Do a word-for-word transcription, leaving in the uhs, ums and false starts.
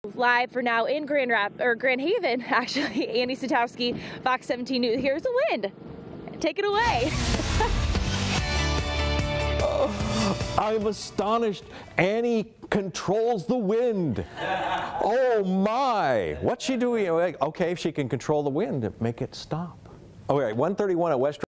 Live for now in Grand Rap or Grand Haven, actually. Annie Szatkowski, Fox seventeen News. Here's the wind. Take it away. Oh, I'm astonished. Annie controls the wind. Oh my! What's she doing? Okay, if she can control the wind, make it stop. Okay, one thirty-one at West.